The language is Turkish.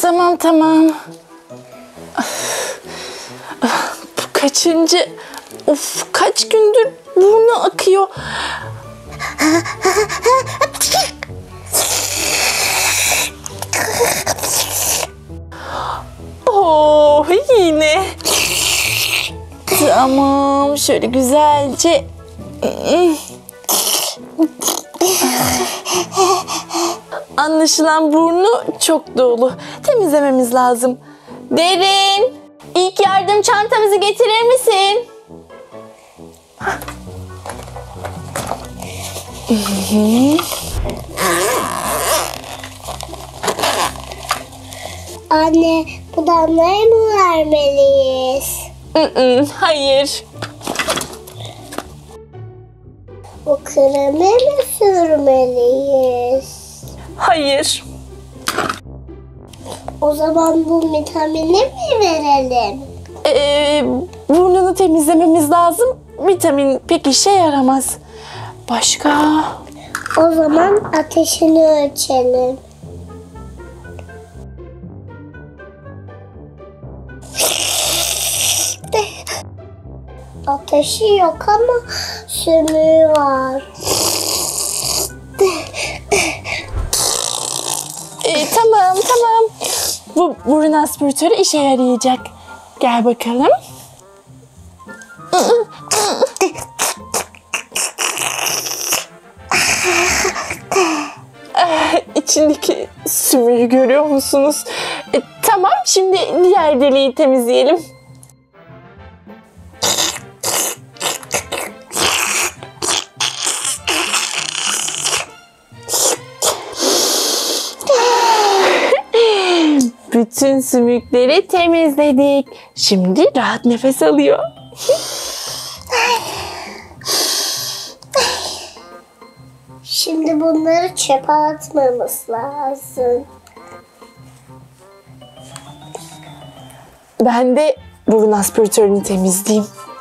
Tamam tamam. Bu kaçıncı? Of, kaç gündür burnu akıyor. Oh, yine. Tamam, şöyle güzelce. Anlaşılan burnu çok dolu. Temizlememiz lazım. Derin, ilk yardım çantamızı getirir misin? Anne, bu damlayı mı vermeliyiz? Hayır. Bu kremi mi sürmeliyiz? Hayır. O zaman bu vitamini mi verelim? Burnunu temizlememiz lazım. Vitamin pek işe yaramaz. Başka? O zaman ateşini ölçelim. Ateşi yok ama sümüğü var. Tamam. Bu burun aspiratörü işe yarayacak. Gel bakalım. İçindeki sümüğü görüyor musunuz? Tamam, şimdi diğer deliği temizleyelim. Bütün sümükleri temizledik. Şimdi rahat nefes alıyor. Şimdi bunları çöpe atmamız lazım. Ben de burun aspiratörünü temizleyeyim.